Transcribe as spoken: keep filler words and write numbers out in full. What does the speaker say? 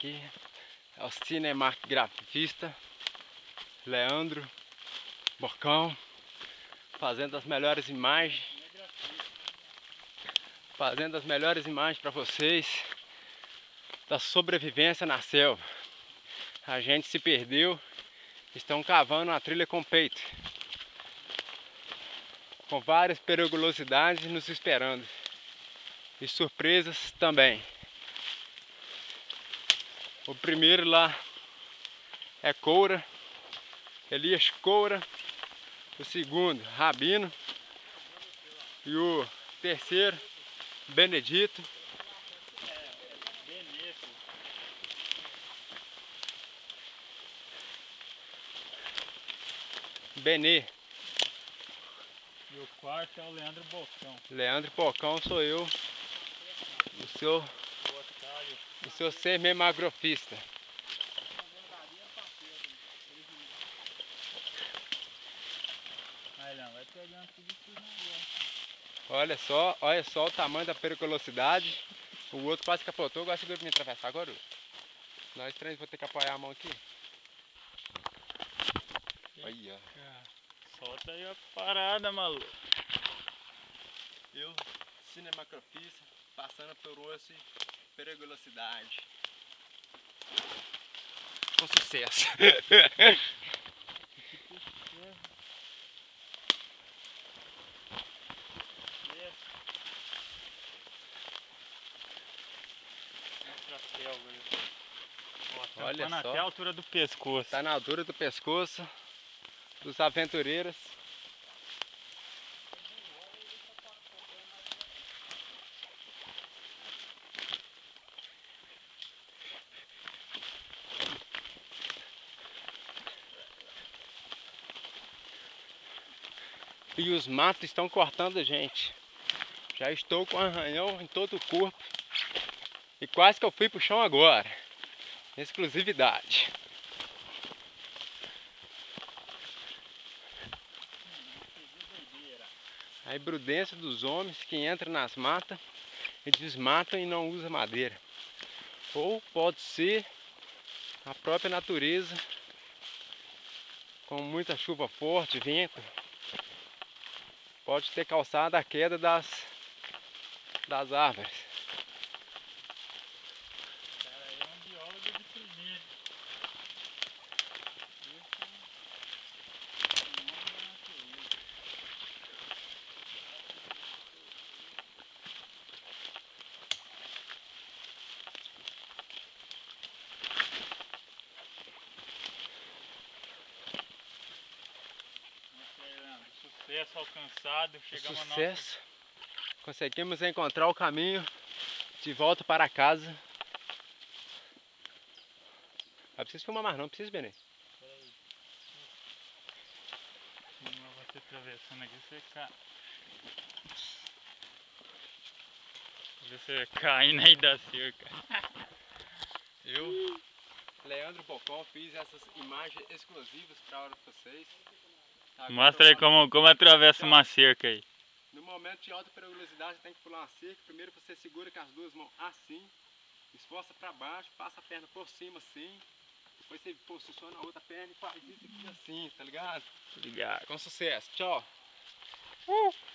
aqui é o cinegrafista Leandro Bocão, fazendo as melhores imagens, fazendo as melhores imagens para vocês da sobrevivência na selva. A gente se perdeu, estão cavando uma trilha com peito, com várias periculosidades nos esperando e surpresas também. O primeiro lá é Coura, Elias Coura. O segundo, Rabino. E o terceiro, Benedito. Benê. E o quarto é o Leandro Bocão. Leandro Bocão sou eu, o seu, o seu cinegrafista. Aí, Leandro, vai pegando tudo isso negócio. Olha só, olha só o tamanho da periculosidade. O outro quase capotou, agora segura pra me atravessar agora. Nós três vamos ter que apoiar a mão aqui. Olha. Solta aí a parada, maluco. Eu, cinegrafista, passando por essa periculosidade. Com sucesso. Olha só, até a altura do pescoço. Tá na altura do pescoço dos aventureiros. E os matos estão cortando a gente. Já estou com arranhão em todo o corpo. E quase que eu fui pro chão agora. Exclusividade. A imprudência dos homens que entram nas matas e desmatam e não usam madeira. Ou pode ser a própria natureza, com muita chuva forte, vento, pode ter causado a queda das, das árvores. Cara, aí é um biólogo de primeira. Sucesso alcançado, chegamos a Sucesso. Nossa... Conseguimos encontrar o caminho de volta para casa. Não precisa filmar mais não, precisa, Benê. Você atravessando aqui, você cai. Você caindo aí da cerca. Eu, Leandro Bocão, fiz essas imagens exclusivas para a hora de vocês. Agora mostra aí como, como atravessa uma cerca aí. No momento de alta periculosidade, você tem que pular uma cerca. Primeiro você segura com as duas mãos assim, esforça para baixo, passa a perna por cima assim. Depois você posiciona a outra perna e faz isso aqui assim, tá ligado? Obrigado. Com sucesso. Tchau. Uh.